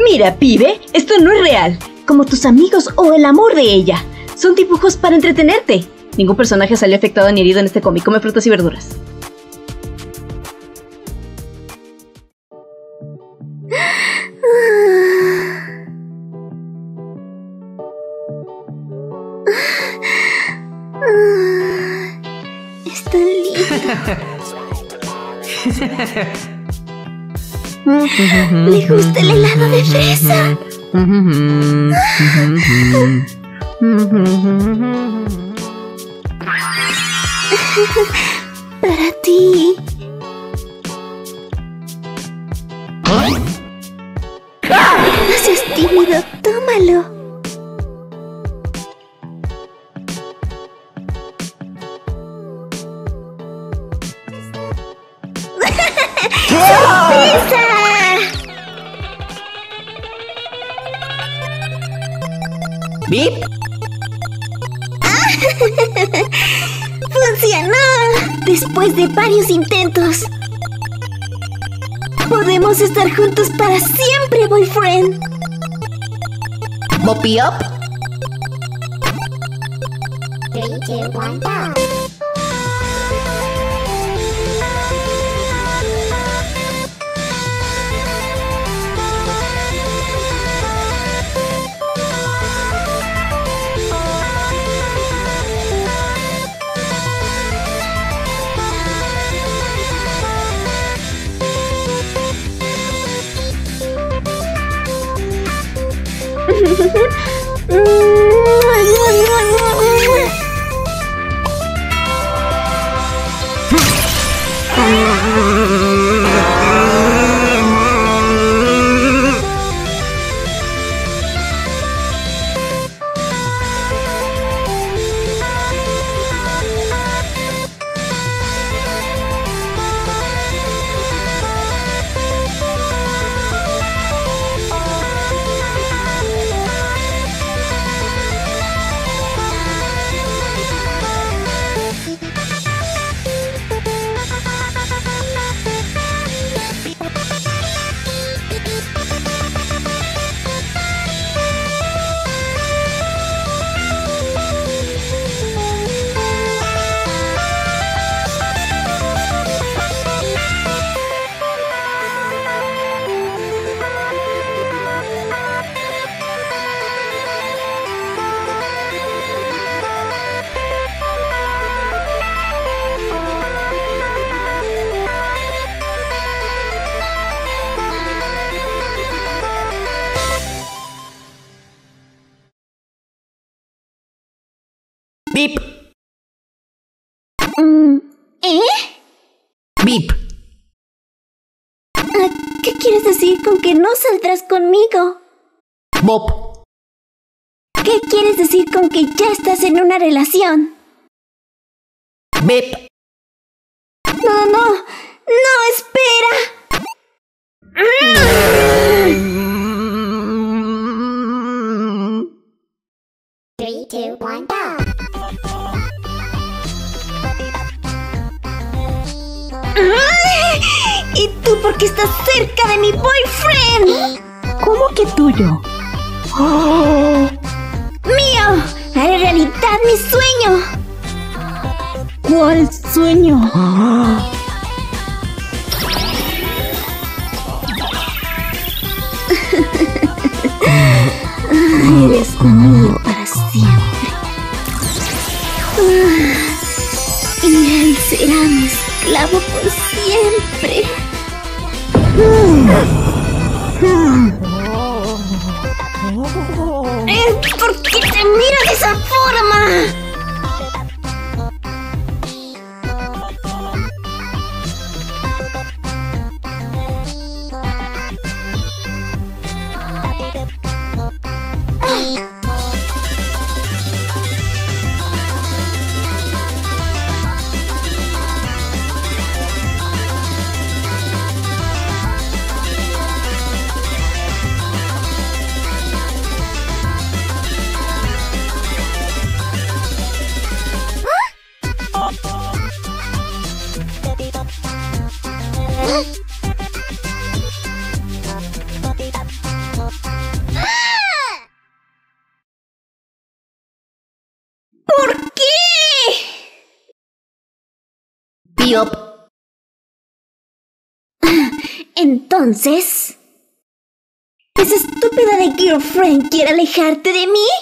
Mira, pibe, esto no es real. Como tus amigos o el amor de ella. Son dibujos para entretenerte. Ningún personaje salió afectado ni herido en este cómic. Come frutas y verduras. Es tan lindo. Le gusta el helado de fresa. Para ti. No seas tímido, tómalo. ¡Sorpresa! ¡Bip! ¡Funcionó! Después de varios intentos. Podemos estar juntos para siempre, boyfriend. ¡Boppy up! 3, 2, 1, go. ¡Bip! ¡Bip! ¿Qué quieres decir con que no saldrás conmigo? ¡Bop! ¿Qué quieres decir con que ya estás en una relación? ¡Bip! No, no, no, espera. 3, 2, 1, go. ¿Y tú por qué estás cerca de mi boyfriend? ¿Cómo que tuyo? ¡Oh! ¡Mío! ¡Haré realidad mi sueño! ¿Cuál sueño? Eres mío para siempre. Y él será mi esclavo por siempre. ¿Por qué te miras de esa forma? Bebop. Entonces, ¿esa estúpida de girlfriend quiere alejarte de mí?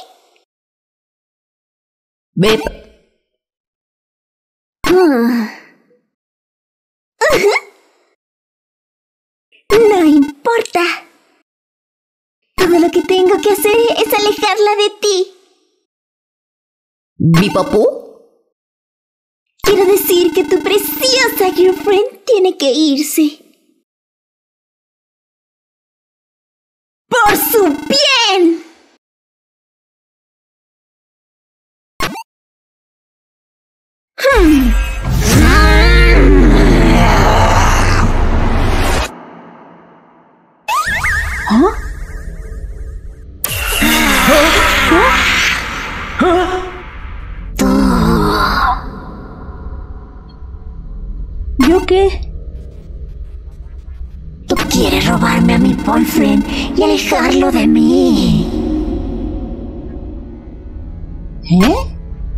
Bip. No importa. Todo lo que tengo que hacer es alejarla de ti. Bipopu. Quiero decir que tu preciosa girlfriend tiene que irse. ¡Por su bien! ¿Yo qué? Tú quieres robarme a mi boyfriend y alejarlo de mí. ¿Eh?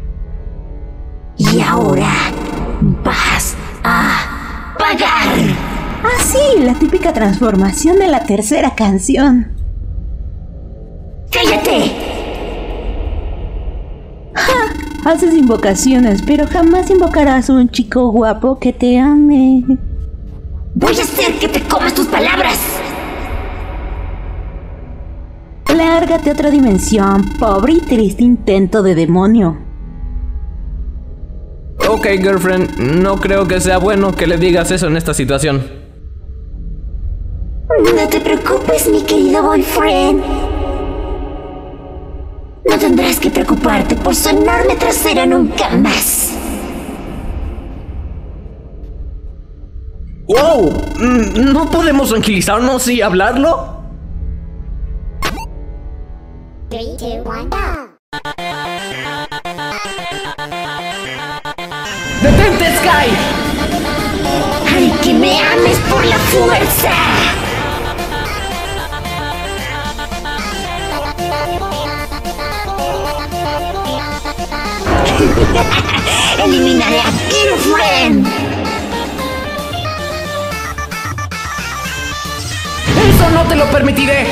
Y ahora vas a pagar. Ah, sí, la típica transformación de la tercera canción. ¡Cállate! Haces invocaciones, pero jamás invocarás a un chico guapo que te ame. Voy a hacer que te comas tus palabras. Lárgate a otra dimensión, pobre y triste intento de demonio. Ok, girlfriend, no creo que sea bueno que le digas eso en esta situación. No te preocupes, mi querido boyfriend. No tendrás que preocuparte por su enorme trasero nunca más. ¡Wow! ¿No podemos tranquilizarnos y hablarlo? 3, 2, 1, go. ¡Detente, Sky! ¡Ay, que me ames por la fuerza! ¡Eliminaré a girlfriend! ¡Eso no te lo permitiré!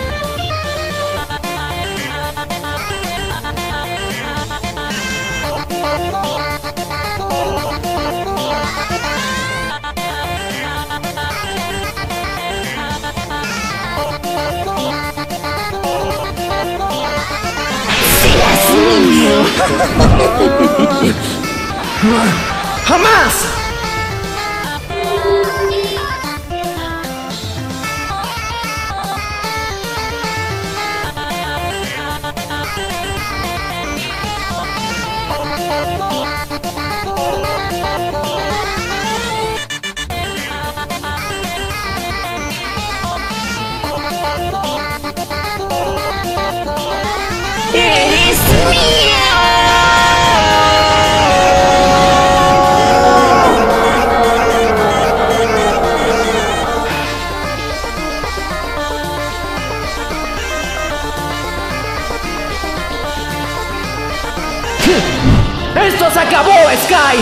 ¡Serás mío! ¡Jamás! ¡Eres mío! ¡Esto se acabó, Sky!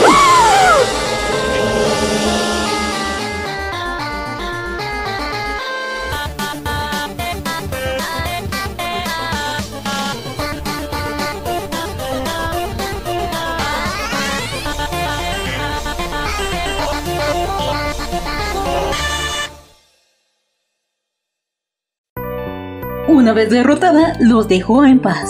Una vez derrotada, los dejó en paz.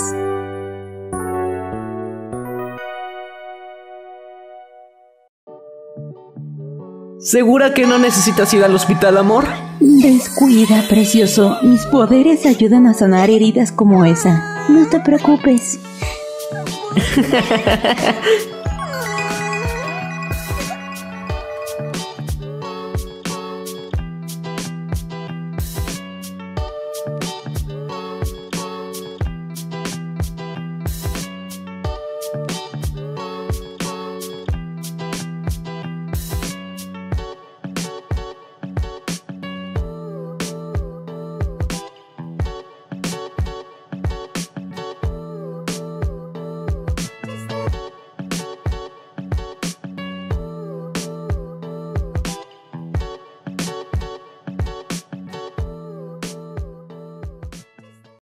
¿Segura que no necesitas ir al hospital, amor? Descuida, precioso. Mis poderes ayudan a sanar heridas como esa. No te preocupes.